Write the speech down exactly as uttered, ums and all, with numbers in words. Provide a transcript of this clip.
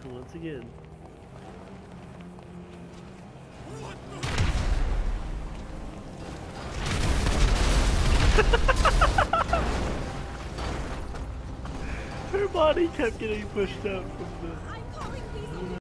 once again. Her body kept getting pushed out from the